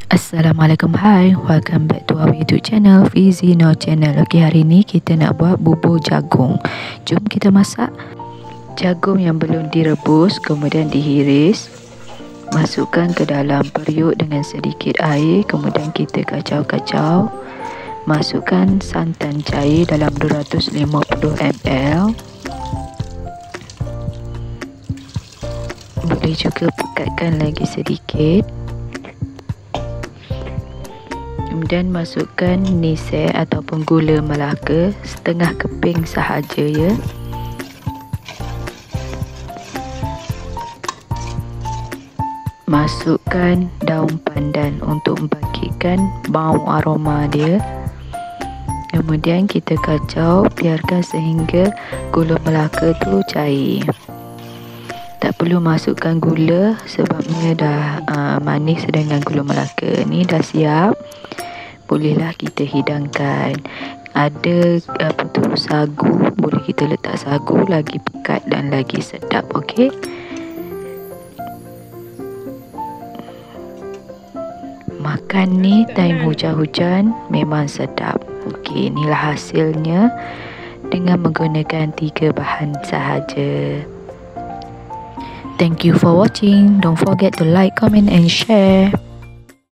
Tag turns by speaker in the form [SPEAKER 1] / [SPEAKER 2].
[SPEAKER 1] Assalamualaikum, hi, welcome back to our YouTube channel, Fizino Channel. Okey, hari ni kita nak buat bubur jagung. Jom kita masak. Jagung yang belum direbus kemudian dihiris, masukkan ke dalam periuk dengan sedikit air, kemudian kita kacau-kacau. Masukkan santan cair dalam 250 ml. Boleh juga pekatkan lagi sedikit. Kemudian masukkan nisek ataupun gula Melaka setengah keping sahaja ya. Masukkan daun pandan untuk membangkitkan bau aroma dia. Kemudian kita kacau, biarkan sehingga gula Melaka tu cair. Tak perlu masukkan gula sebabnya dah manis dengan gula Melaka. Ni dah siap. Bolehlah kita hidangkan. Ada sagu, boleh kita letak sagu, lagi pekat dan lagi sedap. Okey. Makan ni time hujan-hujan memang sedap. Okey, inilah hasilnya dengan menggunakan 3 bahan sahaja. Thank you for watching. Don't forget to like, comment and share.